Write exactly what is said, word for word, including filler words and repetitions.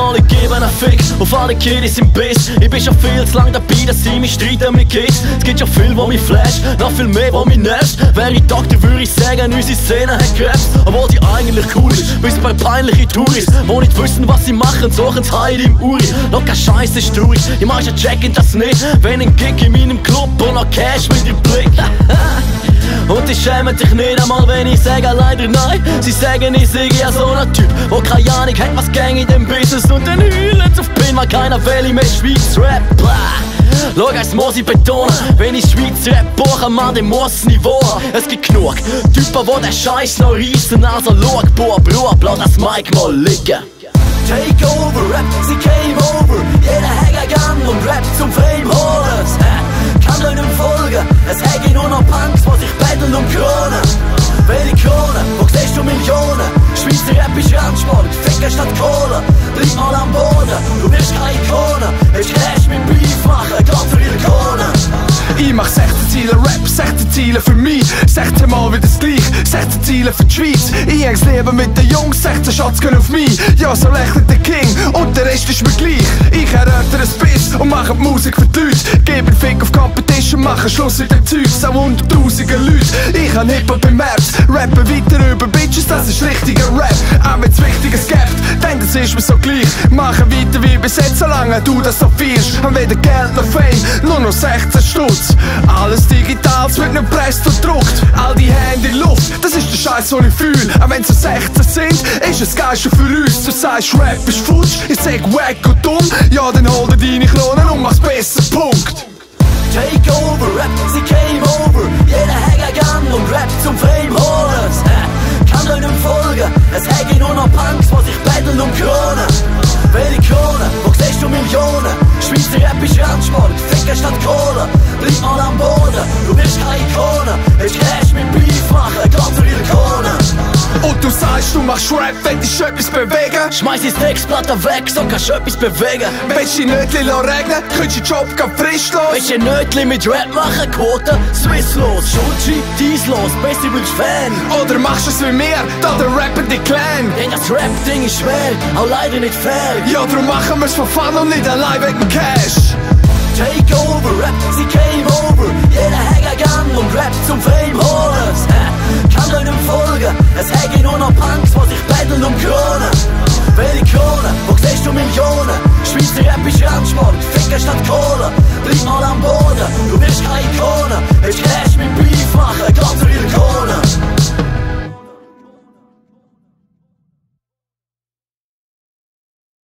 mal, ich gebe einen Fick auf alle Kiddies im Biss. Ich bin schon viel zu lang dabei, dass sie mich streiten mit Kids. Es gibt schon viel, wo mich flasht, noch viel mehr, wo mich nervt. Wäre ich Doktor, würde ich sagen, unsere Szene hat Krebs. Obwohl die eigentlich cool ist, bis bei peinlichen Touris, wo nicht wissen, was sie machen, suchen sie Heidi im Uri. Noch kein Scheiß ist traurig, die meisten checken das nicht. Wenn ein Gig in meinem Club und noch Cash mit dem Blick. Und ich schäme dich nicht einmal, wenn ich sage leider nein. Sie sagen, ich sei ja so ein Typ, wo keine Ahnung hat, was gang in dem Business. Und dann heulen auf Pin, weil keiner will mehr Schweiz Rap. Blah. Schau, es muss ich betonen, wenn ich Schweiz Rap buche, man, dann muss es Niveau haben. Es gibt genug Typen, die den Scheiß noch reissen. Also schau, boah, Bruder, lass das Mic mal liegen. Take over, Rap, sie came over. Jeder hat Gang und Rap zum Fame holen. Kann dir nicht folgen, es hätte nur noch Punks, die sich betteln um Kronen. Welche Kronen, wo siehst du Millionen? Schweizer Rap ist Randsport, Ficker statt Kohle. Bleib mal am Boden, du bist keine Ikone. Ich Cash mit Beef machen, Gott für Ilkonen. Ich mach sechzehn Ziele Rap, sechzehn Ziele für mich, sechzehn Mal wieder das gleich, sechzehn Ziele für die Schweiz. Ich häng's Leben mit den Jungs, sechzehn Shots gehen auf mich. Ja, so lächelt der King und der Rest ist mir gleich. Ich erörtere ein Biss und mache die Musik für die Leute. Gebe Fick auf Competition, mache Schluss mit dem Zeugs, auch hunderttausende Leute. Ich hab Hip-Hop im März, rappen weiter über Bitches, das ist richtiger Rap. Auch wenn's Wichtiges gibt, denn das ist mir so gleich. Mache weiter wie bis jetzt, solange du das so feierst. Haben weder Geld noch Fame, nur noch sechzehn Stutz. Alles digital, es wird nicht gepresst und gedruckt. All die Hände in Luft, das ist der Scheiß, den ich fühl. Auch wenn es sechzehn sind, ist es geil schon für uns. Du sagst, Rap ist futsch, ich sag wack und dumm. Ja, dann hol dir deine Kronen und mach's besser, Punkt. Take over, Rap, sie came over. Jeder hat Gang und Rap zum Fame holen. Kann dir nicht folgen, es hätte nur noch Punks, die sich betteln um Kronen. Welche Kronen, wo siehst du Millionen? Schweizer Rap ist Randsport, Ficker statt Kohle. Bleib mal am Boden, du bist keine Ikone. Ich Cash mit Beef machen, Gott für Ilkonen. Und du sagst, du machst Rap, willst du etwas bewegen? Schmeiß die Textplatte weg, so kannst du etwas bewegen. Willst du die Nötli regnen, könntest du den Job grad frisch los? Willst du ein Nötli mit Rap machen, Quote, Swiss los, Schulchi, dies los, bist du wirklich Fan? Oder machst du es wie mir, da der Rapper die Clan? Denn das Rap-Ding ist schwer, auch leider nicht fair. Ja, darum machen wir's von Fun und nicht allein wegen Cash. Take over, Rap, sie came over. Jeder hat Gang und Rap zum Fame holen. Kann dir nicht folgen, es hätte nur noch Punks, die sich betteln um Kronen. Welche Kronen, wo siehst du Millionen? Schweizer Rap ist Randsport, Ficker statt Kohle.